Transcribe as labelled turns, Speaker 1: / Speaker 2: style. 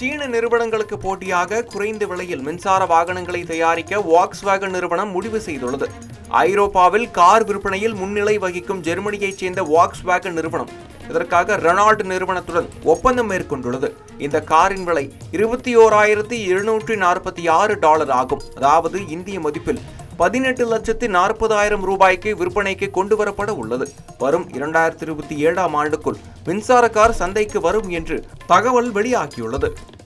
Speaker 1: சீன நிறுவனங்களுக்கு போட்டியாக குறைந்த விலையில் மின்சார வாகனங்களை தயாரிக்க வாக்ஸ்வேகன் நிறுவனம் முடிவு செய்துள்ளது. ஐரோப்பாவில் கார் விற்பனையில் முன்னிலை வகிக்கும் ஜெர்மனியைச் சேர்ந்த வாக்ஸ்வேகன் நிறுவனம் இதற்காக ரெனால்ட் நிறுவனத்துடன் ஒப்பந்தம் மேற்கொண்டுள்ளது. இந்த காரின் விலை $21,746 ஆகும். அதாவது இந்திய மதிப்பில் 18,40,000 ரூபாய்க்கு விற்பனைக்கு கொண்டு வரப்பட உள்ளது. வரும் 2027 ஆண்டுக்குள் மின்சார கார் சந்தைக்கு வரும் என்று தகவல் வெளியாகியுள்ளது.